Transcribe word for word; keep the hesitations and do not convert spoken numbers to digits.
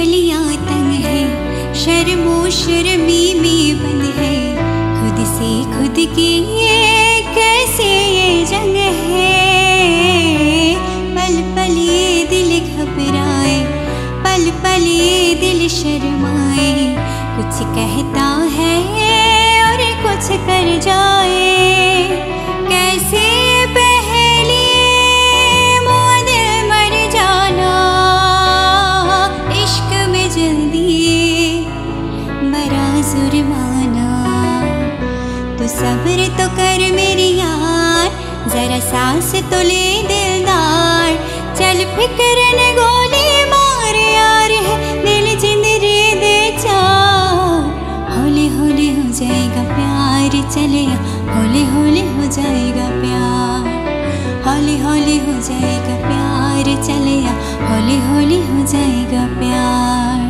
कलियां तंग है, शर्मो शर्मी में बंद है, खुद से खुद की ये कैसे ये जंग है। पल पल ये दिल घबराए, पल पल ये दिल शर्माए, कुछ कहता है और कुछ कर जाए। कैसे पहले मुआ दिल मर जाना, इश्क में जल्दी बड़ा जुर्माना। तो सब्र तो कर मेरी यार, जरा सांस तो ले दिलदार, चल फिक्र न गोली मार यार है दिल जिंद रे दे चार। हौले हौले हो जाएगा प्यार, चले हौले हौले हो जाएगा प्यार, हौले हौले हो जाएगा प्यार, चले हौले हौले हो जाएगा प्यार।